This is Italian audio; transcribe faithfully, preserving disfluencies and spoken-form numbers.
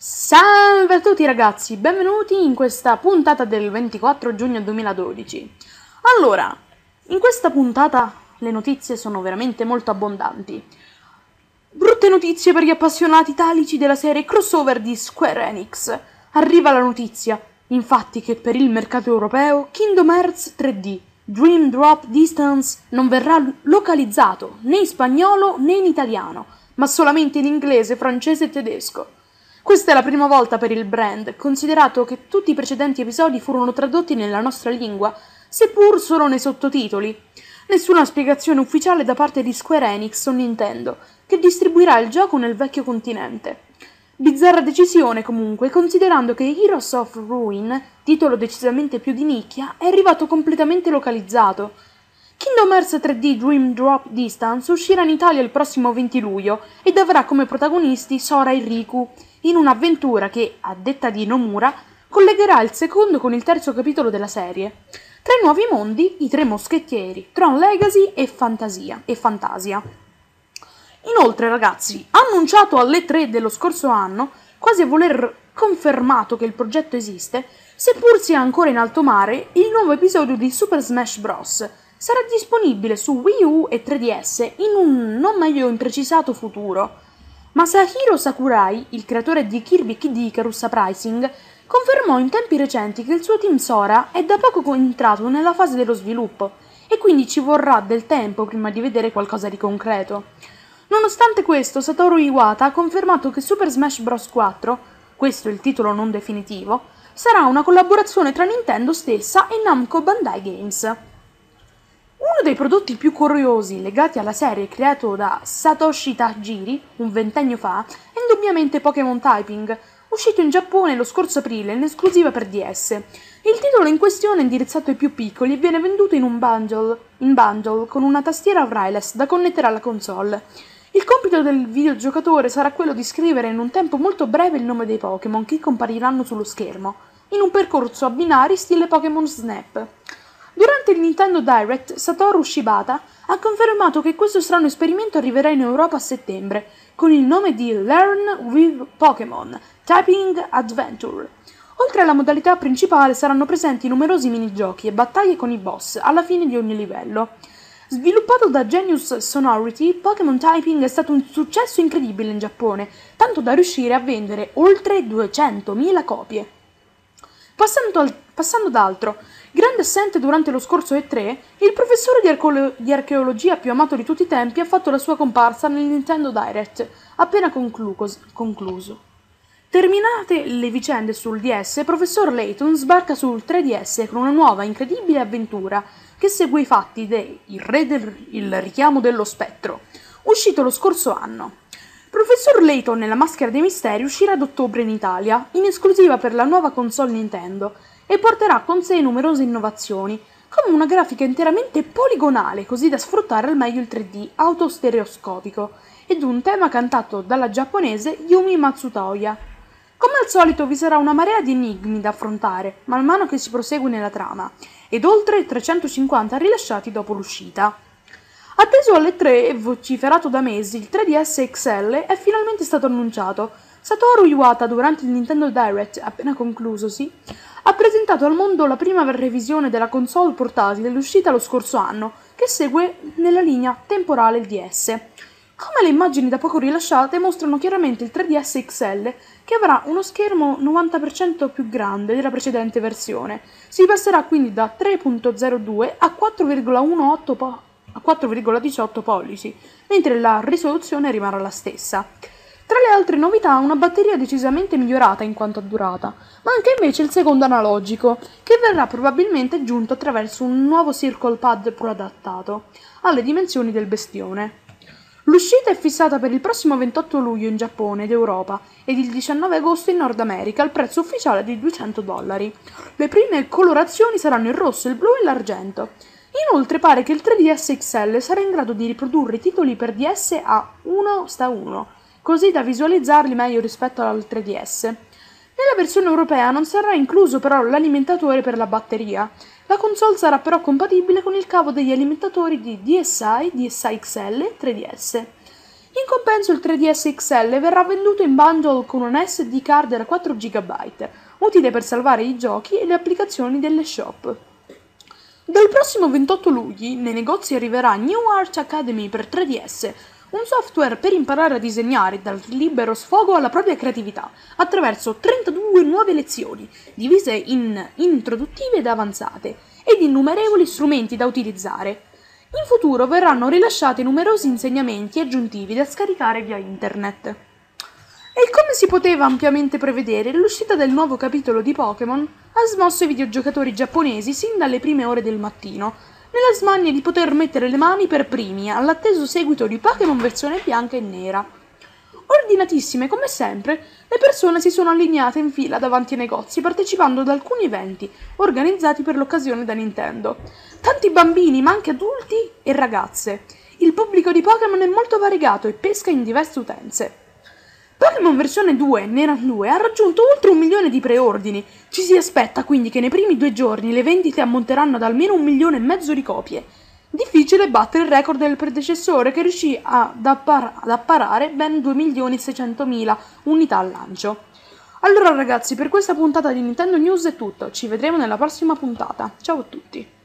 Salve a tutti ragazzi, benvenuti in questa puntata del ventiquattro giugno duemiladodici. Allora, in questa puntata le notizie sono veramente molto abbondanti. Brutte notizie per gli appassionati italici della serie crossover di Square Enix. Arriva la notizia, infatti, che per il mercato europeo Kingdom Hearts tre D Dream Drop Distance non verrà localizzato né in spagnolo né in italiano, ma solamente in inglese, francese e tedesco. Questa è la prima volta per il brand, considerato che tutti i precedenti episodi furono tradotti nella nostra lingua, seppur solo nei sottotitoli. Nessuna spiegazione ufficiale da parte di Square Enix o Nintendo, che distribuirà il gioco nel vecchio continente. Bizzarra decisione comunque, considerando che Heroes of Ruin, titolo decisamente più di nicchia, è arrivato completamente localizzato. Kingdom Hearts tre D Dream Drop Distance uscirà in Italia il prossimo venti luglio ed avrà come protagonisti Sora e Riku, in un'avventura che, a detta di Nomura, collegherà il secondo con il terzo capitolo della serie. Tre nuovi mondi, i tre moschettieri, Tron Legacy e Fantasia. E Fantasia. Inoltre, ragazzi, annunciato alle tre dello scorso anno, quasi a voler confermato che il progetto esiste, seppur sia ancora in alto mare, il nuovo episodio di Super Smash Bros. Sarà disponibile su Wii U e tre D S in un non meglio imprecisato futuro. Masahiro Sakurai, il creatore di Kirby Kid Icarus Uprising, confermò in tempi recenti che il suo team Sora è da poco entrato nella fase dello sviluppo e quindi ci vorrà del tempo prima di vedere qualcosa di concreto. Nonostante questo, Satoru Iwata ha confermato che Super Smash Bros. quattro, questo è il titolo non definitivo, sarà una collaborazione tra Nintendo stessa e Namco Bandai Games. Uno dei prodotti più curiosi legati alla serie creato da Satoshi Tajiri un ventennio fa è indubbiamente Pokémon Typing, uscito in Giappone lo scorso aprile in esclusiva per D S. Il titolo in questione è indirizzato ai più piccoli e viene venduto in un bundle, in bundle con una tastiera wireless da connettere alla console. Il compito del videogiocatore sarà quello di scrivere in un tempo molto breve il nome dei Pokémon che compariranno sullo schermo, in un percorso a binari stile Pokémon Snap. Durante il Nintendo Direct, Satoru Shibata ha confermato che questo strano esperimento arriverà in Europa a settembre, con il nome di Learn with Pokémon Typing Adventure. Oltre alla modalità principale saranno presenti numerosi minigiochi e battaglie con i boss alla fine di ogni livello. Sviluppato da Genius Sonority, Pokémon Typing è stato un successo incredibile in Giappone, tanto da riuscire a vendere oltre duecentomila copie. Passando, al, passando ad altro, grande assente durante lo scorso E tre, il professore di, arcolo- di archeologia più amato di tutti i tempi ha fatto la sua comparsa nel Nintendo Direct, appena concluso. concluso. Terminate le vicende sul D S, Professor Layton sbarca sul tre D S con una nuova incredibile avventura che segue i fatti de Il Re del il richiamo dello spettro, uscito lo scorso anno. Professor Layton nella maschera dei misteri uscirà ad ottobre in Italia, in esclusiva per la nuova console Nintendo, e porterà con sé numerose innovazioni, come una grafica interamente poligonale così da sfruttare al meglio il tre D autostereoscopico, ed un tema cantato dalla giapponese Yumi Matsutoya. Come al solito vi sarà una marea di enigmi da affrontare, man mano che si prosegue nella trama, ed oltre trecentocinquanta rilasciati dopo l'uscita. Atteso alle tre e vociferato da mesi, il tre D S X L è finalmente stato annunciato. Satoru Iwata, durante il Nintendo Direct appena conclusosi, ha presentato al mondo la prima revisione della console portatile uscita lo scorso anno, che segue nella linea temporale D S. Come le immagini da poco rilasciate mostrano chiaramente il tre D S X L, che avrà uno schermo novanta per cento più grande della precedente versione. Si passerà quindi da tre virgola zero due a quattro virgola diciotto po- a quattro virgola diciotto pollici, mentre la risoluzione rimarrà la stessa. Tra le altre novità, una batteria decisamente migliorata in quanto a durata, ma anche invece il secondo analogico, che verrà probabilmente aggiunto attraverso un nuovo Circle Pad Pro adattato alle dimensioni del bestione. L'uscita è fissata per il prossimo ventotto luglio in Giappone ed Europa ed il diciannove agosto in Nord America al prezzo ufficiale di duecento dollari. Le prime colorazioni saranno il rosso, il blu e l'argento. Inoltre pare che il tre D S X L sarà in grado di riprodurre i titoli per D S a uno sta uno, così da visualizzarli meglio rispetto al tre D S. Nella versione europea non sarà incluso però l'alimentatore per la batteria. La console sarà però compatibile con il cavo degli alimentatori di D S i, D S i X L e tre D S. In compenso il tre D S X L verrà venduto in bundle con un S D card da quattro giga, utile per salvare i giochi e le applicazioni delle shop. Dal prossimo ventotto luglio nei negozi arriverà New Art Academy per tre D S, un software per imparare a disegnare e dal libero sfogo alla propria creatività, attraverso trentadue nuove lezioni, divise in introduttive ed avanzate, ed innumerevoli strumenti da utilizzare. In futuro verranno rilasciati numerosi insegnamenti aggiuntivi da scaricare via internet. E come si poteva ampiamente prevedere, l'uscita del nuovo capitolo di Pokémon ha smosso i videogiocatori giapponesi sin dalle prime ore del mattino, nella smania di poter mettere le mani per primi all'atteso seguito di Pokémon versione bianca e nera. Ordinatissime come sempre, le persone si sono allineate in fila davanti ai negozi partecipando ad alcuni eventi organizzati per l'occasione da Nintendo. Tanti bambini, ma anche adulti e ragazze. Il pubblico di Pokémon è molto variegato e pesca in diverse utenze. Pokémon versione due, Nera due, ha raggiunto oltre un milione di preordini. Ci si aspetta quindi che nei primi due giorni le vendite ammonteranno ad almeno un milione e mezzo di copie. Difficile battere il record del predecessore che riuscì ad, appar- ad apparare ben due milioni e seicentomila unità al lancio. Allora ragazzi, per questa puntata di Nintendo News è tutto, ci vedremo nella prossima puntata. Ciao a tutti!